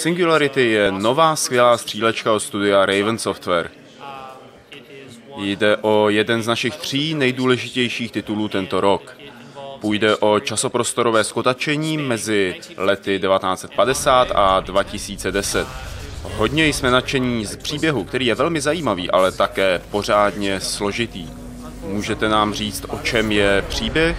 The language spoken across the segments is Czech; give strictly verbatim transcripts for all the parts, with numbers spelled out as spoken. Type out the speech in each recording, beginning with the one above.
Singularity je nová skvělá střílečka od studia Raven Software. Jde o jeden z našich tří nejdůležitějších titulů tento rok. Půjde o časoprostorové skotačení mezi lety devatenáct set padesát a dva tisíce deset. Hodně jsme nadšení z příběhu, který je velmi zajímavý, ale také pořádně složitý. Můžete nám říct, o čem je příběh?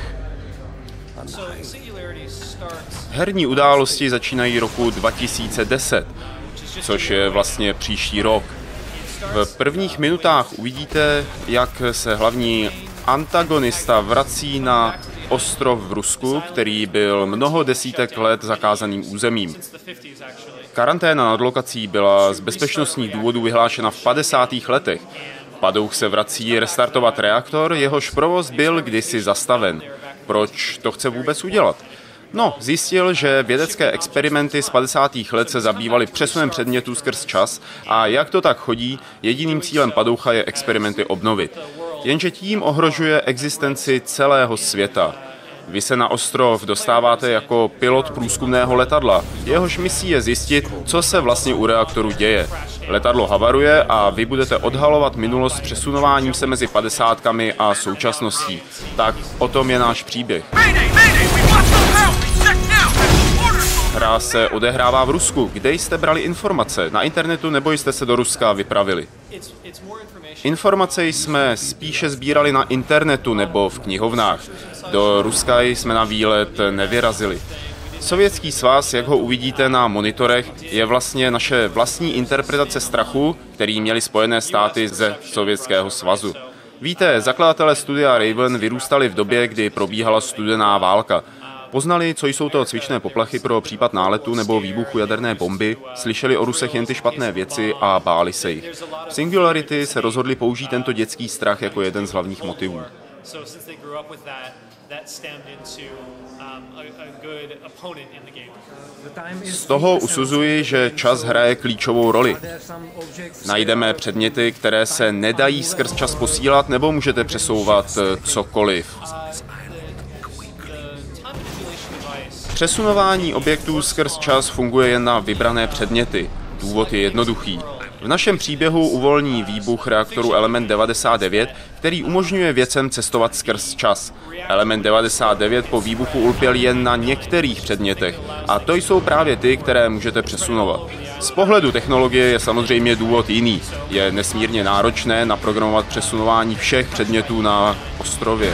Herní události začínají roku dva tisíce deset, což je vlastně příští rok. V prvních minutách uvidíte, jak se hlavní antagonista vrací na ostrov v Rusku, který byl mnoho desítek let zakázaným územím. Karanténa nad lokací byla z bezpečnostních důvodů vyhlášena v padesátých letech. Padouch se vrací restartovat reaktor, jehož provoz byl kdysi zastaven. Proč to chce vůbec udělat? No, zjistil, že vědecké experimenty z padesátých let se zabývaly přesunem předmětů skrz čas a jak to tak chodí, jediným cílem padoucha je experimenty obnovit. Jenže tím ohrožuje existenci celého světa. Vy se na ostrov dostáváte jako pilot průzkumného letadla. Jehož misí je zjistit, co se vlastně u reaktoru děje. Letadlo havaruje a vy budete odhalovat minulost přesunováním se mezi padesátkami a současností. Tak o tom je náš příběh. Hra se odehrává v Rusku. Kde jste brali informace? Na internetu nebo jste se do Ruska vypravili? Informace jsme spíše sbírali na internetu nebo v knihovnách. Do Ruska jsme na výlet nevyrazili. Sovětský svaz, jak ho uvidíte na monitorech, je vlastně naše vlastní interpretace strachu, který měly Spojené státy ze Sovětského svazu. Víte, zakladatelé studia Raven vyrůstali v době, kdy probíhala studená válka. Poznali, co jsou to cvičné poplachy pro případ náletu nebo výbuchu jaderné bomby, slyšeli o Rusech jen ty špatné věci a báli se jich. V Singularity se rozhodli použít tento dětský strach jako jeden z hlavních motivů. Z toho usuzuji, že čas hraje klíčovou roli. Najdeme předměty, které se nedají skrz čas posílat, nebo můžete přesouvat cokoliv. Přesunování objektů skrz čas funguje jen na vybrané předměty. Důvod je jednoduchý. V našem příběhu uvolní výbuch reaktoru element devadesát devět, který umožňuje věcem cestovat skrz čas. Element devadesát devět po výbuchu ulpěl jen na některých předmětech a to jsou právě ty, které můžete přesunovat. Z pohledu technologie je samozřejmě důvod jiný. Je nesmírně náročné naprogramovat přesunování všech předmětů na ostrově.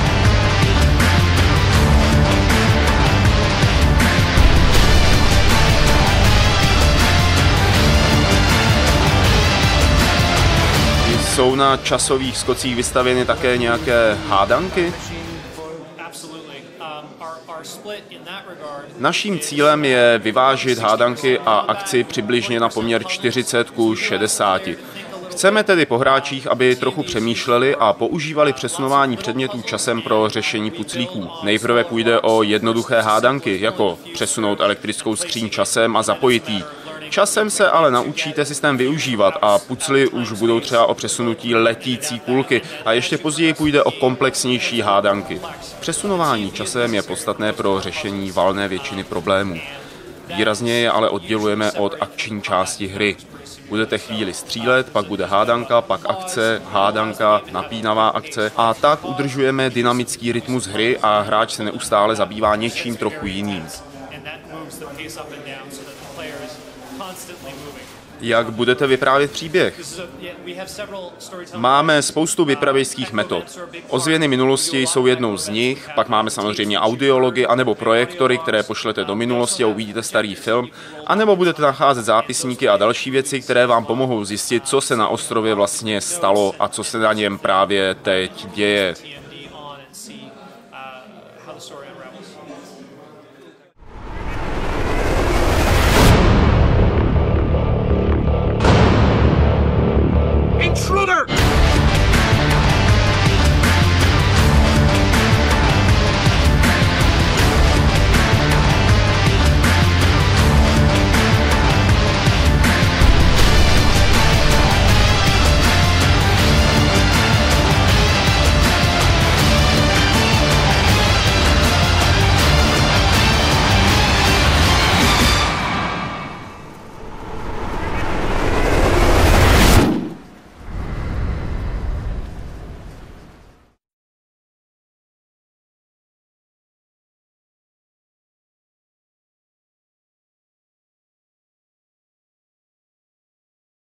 Jsou na časových skocích vystavěny také nějaké hádanky? Naším cílem je vyvážit hádanky a akci přibližně na poměr čtyřicet ku šedesáti. Chceme tedy po hráčích, aby trochu přemýšleli a používali přesunování předmětů časem pro řešení puclíků. Nejprve půjde o jednoduché hádanky, jako přesunout elektrickou skříň časem a zapojit ji. Časem se ale naučíte systém využívat a pucly už budou třeba o přesunutí letící kulky a ještě později půjde o komplexnější hádanky. Přesunování časem je podstatné pro řešení valné většiny problémů. Výrazně je ale oddělujeme od akční části hry. Budete chvíli střílet, pak bude hádanka, pak akce, hádanka, napínavá akce a tak udržujeme dynamický rytmus hry a hráč se neustále zabývá něčím trochu jiným. Jak budete vyprávět příběh? Máme spoustu vypravěčských metod. Ozvěny minulosti jsou jednou z nich, pak máme samozřejmě audiology anebo projektory, které pošlete do minulosti a uvidíte starý film, anebo budete nacházet zápisníky a další věci, které vám pomohou zjistit, co se na ostrově vlastně stalo a co se na něm právě teď děje.